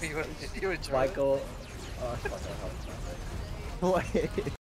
You enjoy it? Michael. Oh, fuck, I hope not. Wait.